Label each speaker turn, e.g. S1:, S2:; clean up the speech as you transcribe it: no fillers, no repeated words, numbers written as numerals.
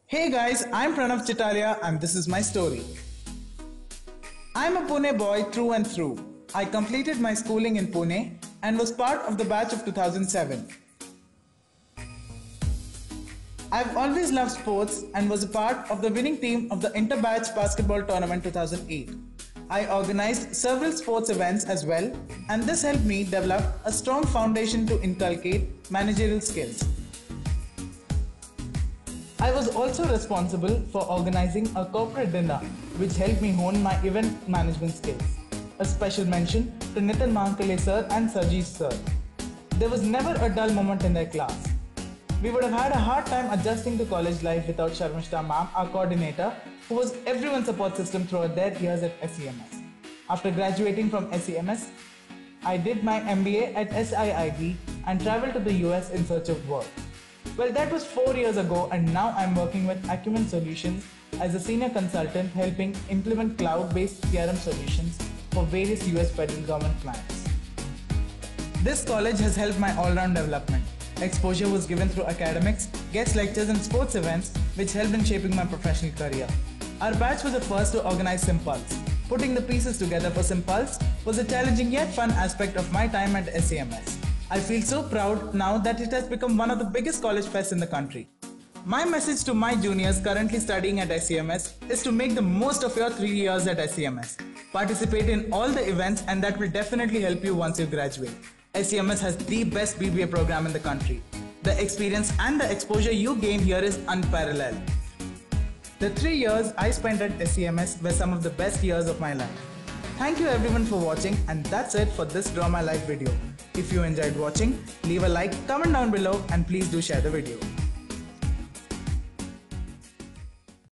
S1: Hey guys, I'm Pranav Chitalia and this is my story. I'm a Pune boy through and through. I completed my schooling in Pune and was part of the batch of 2007. I've always loved sports and was a part of the winning team of the Inter-Batch Basketball Tournament 2008. I organized several sports events as well, and this helped me develop a strong foundation to inculcate managerial skills. I was also responsible for organizing a corporate dinner which helped me hone my event management skills. A special mention to Nitin Mahankale sir and Sarjeet sir. There was never a dull moment in their class. We would have had a hard time adjusting to college life without Sharmishta ma'am, our coordinator, who was everyone's support system throughout their years at SEMS. After graduating from SEMS, I did my MBA at SIIT and traveled to the US in search of work. Well, that was 4 years ago, and now I'm working with Acumen Solutions as a senior consultant helping implement cloud-based CRM solutions for various US federal government clients. This college has helped my all-round development. Exposure was given through academics, guest lectures and sports events which helped in shaping my professional career. Our batch was the first to organize Simpulse. Putting the pieces together for Simpulse was a challenging yet fun aspect of my time at SEMS. I feel so proud now that it has become one of the biggest college fests in the country. My message to my juniors currently studying at SEMS is to make the most of your 3 years at SEMS. Participate in all the events and that will definitely help you once you graduate. SEMS has the best BBA program in the country. The experience and the exposure you gain here is unparalleled. The 3 years I spent at SEMS were some of the best years of my life. Thank you everyone for watching, and that's it for this Draw My Life video. If you enjoyed watching, leave a like, comment down below and please do share the video.